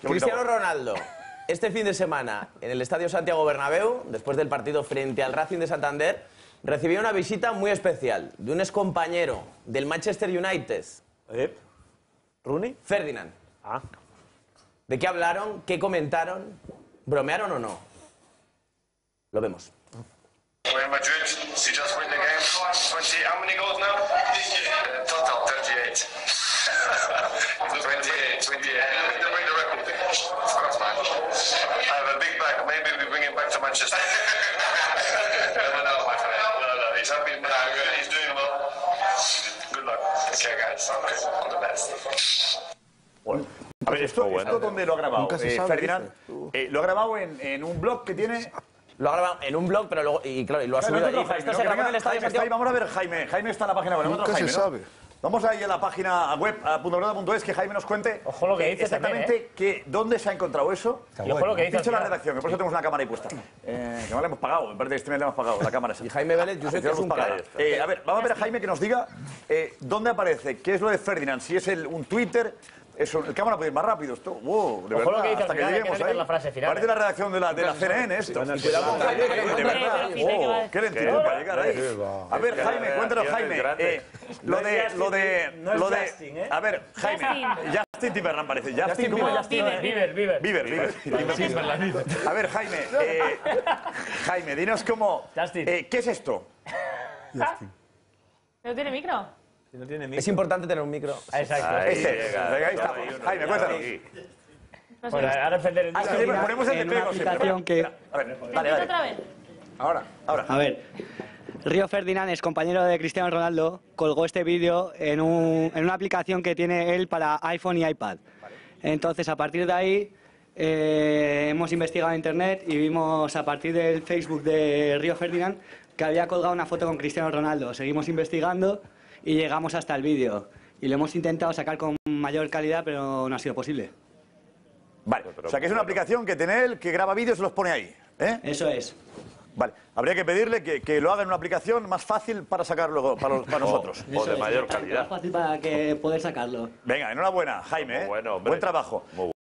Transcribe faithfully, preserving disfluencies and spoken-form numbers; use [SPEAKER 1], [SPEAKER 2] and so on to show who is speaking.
[SPEAKER 1] Cristiano Ronaldo, este fin de semana, en el Estadio Santiago Bernabéu, después del partido frente al Racing de Santander, recibió una visita muy especial de un excompañero del Manchester United.
[SPEAKER 2] ¿Eh? ¿Rooney?
[SPEAKER 1] Ferdinand.
[SPEAKER 2] Ah.
[SPEAKER 1] ¿De qué hablaron? ¿Qué comentaron? ¿Bromearon o no? Lo vemos.
[SPEAKER 3] Real Madrid, you just win the game. twenty, how many goals now? Uh, total, thirty-eight. twenty-eight, twenty-eight. They'll bring the record. Of course, man. I have a big bag. Maybe we bring him back to Manchester. No, no, my friend. No, no, he's happy. No, he's doing well. Good luck. Okay, guys. All the best.
[SPEAKER 2] Bueno. A ver, ¿esto,
[SPEAKER 4] bueno.
[SPEAKER 2] ¿esto dónde lo ha grabado?
[SPEAKER 4] Nunca se
[SPEAKER 2] Eh,
[SPEAKER 4] sabe,
[SPEAKER 2] Ferdinand, eh, lo ha grabado en, en un blog que tiene...
[SPEAKER 1] Lo ha grabado en un blog, pero luego, y claro, y lo ha
[SPEAKER 2] Claro,
[SPEAKER 1] subido
[SPEAKER 2] no,
[SPEAKER 1] allí.
[SPEAKER 2] no,
[SPEAKER 1] Esto
[SPEAKER 2] Jaime,
[SPEAKER 1] se
[SPEAKER 2] no,
[SPEAKER 1] grabó
[SPEAKER 2] que
[SPEAKER 1] en el Estadio
[SPEAKER 2] Jaime está ahí.
[SPEAKER 1] Santiago.
[SPEAKER 2] Vamos a ver, Jaime. Jaime está en la página web.
[SPEAKER 4] Nunca
[SPEAKER 2] Jaime,
[SPEAKER 4] se
[SPEAKER 2] ¿no?
[SPEAKER 4] sabe.
[SPEAKER 2] Vamos ahí a la página web, a punto pelota punto es, que Jaime nos cuente
[SPEAKER 5] Ojo lo que
[SPEAKER 2] eh,
[SPEAKER 5] dice
[SPEAKER 2] exactamente
[SPEAKER 5] también, ¿eh?
[SPEAKER 2] que, dónde se ha encontrado eso.
[SPEAKER 5] Y ojo lo que dice
[SPEAKER 2] Dicho
[SPEAKER 5] al
[SPEAKER 2] la
[SPEAKER 5] final.
[SPEAKER 2] redacción, que por eso tenemos una cámara ahí puesta. Eh, que no le hemos pagado, en parte de este mes le hemos pagado la cámara esa.
[SPEAKER 1] Y Jaime Vélez, yo sé que es un
[SPEAKER 2] Pagado.
[SPEAKER 1] crack.
[SPEAKER 2] Eh, a ver, vamos a ver a Jaime que nos diga eh, dónde aparece, qué es lo de Ferdinand, si es el, un Twitter. Eso, el cámara puede ir más rápido esto. Wow, de
[SPEAKER 5] Ojo lo
[SPEAKER 2] verdad,
[SPEAKER 5] que dice
[SPEAKER 2] hasta
[SPEAKER 5] al
[SPEAKER 2] que
[SPEAKER 5] final, hay que
[SPEAKER 2] lleguemos
[SPEAKER 5] leer
[SPEAKER 2] ahí.
[SPEAKER 5] la frase final,
[SPEAKER 2] Parece
[SPEAKER 5] ¿eh?
[SPEAKER 2] la redacción de la, de la C N N esto.
[SPEAKER 1] Y cuidado con Jaime, que
[SPEAKER 2] De
[SPEAKER 1] hay
[SPEAKER 2] verdad. Oh, qué lentitud para llegar ahí. A ver, Jaime, cuéntanos, Jaime. eh, lo de, lo de, lo de, a ver, Jaime, Justin Timberland parece. Justin, ¿cómo? Justin
[SPEAKER 5] Bieber, Bieber.
[SPEAKER 2] Bieber, Bieber. A ver, Jaime, eh, Jaime, dinos cómo,
[SPEAKER 5] Justin.
[SPEAKER 2] eh, ¿qué es esto?
[SPEAKER 6] ¿No tiene micro?
[SPEAKER 2] No tiene
[SPEAKER 1] Es importante tener un micro.
[SPEAKER 5] Exacto.
[SPEAKER 2] Este, venga, ahí estamos. Jaime, cuéntanos.
[SPEAKER 5] Bueno, ahora encender el
[SPEAKER 2] Ah, sí, ponemos el
[SPEAKER 7] en una
[SPEAKER 2] teclado siempre.
[SPEAKER 7] aplicación que...
[SPEAKER 2] A ver, dale,
[SPEAKER 6] ¿Empieza
[SPEAKER 2] dale.
[SPEAKER 6] otra vez?
[SPEAKER 2] Ahora, ahora.
[SPEAKER 7] A ver, Río Ferdinand, es compañero de Cristiano Ronaldo, colgó este vídeo en, un- en una aplicación que tiene él para iPhone y iPad. Entonces, a partir de ahí, eh, hemos investigado en Internet y vimos a partir del Facebook de Río Ferdinand que había colgado una foto con Cristiano Ronaldo. Seguimos investigando y llegamos hasta el vídeo. Y lo hemos intentado sacar con mayor calidad, pero no ha sido posible.
[SPEAKER 2] Vale, o sea que es una aplicación que tiene él, que graba vídeos y los pone ahí. ¿eh?
[SPEAKER 7] Eso es.
[SPEAKER 2] Vale, habría que pedirle que, que lo haga en una aplicación más fácil para sacar luego para, los- para nosotros.
[SPEAKER 4] O
[SPEAKER 7] Eso
[SPEAKER 4] de
[SPEAKER 7] es.
[SPEAKER 4] mayor
[SPEAKER 7] Más
[SPEAKER 4] calidad.
[SPEAKER 7] fácil para que poder sacarlo.
[SPEAKER 2] Venga, enhorabuena, Jaime. ¿eh?
[SPEAKER 4] Muy bueno, hombre.
[SPEAKER 2] Buen trabajo.
[SPEAKER 4] Muy